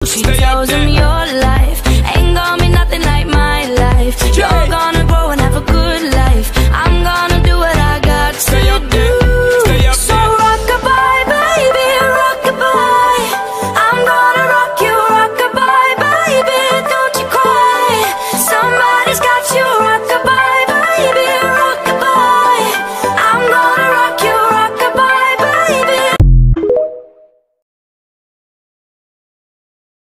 She tells him your life ain't gonna be nothing like my life. You're gonna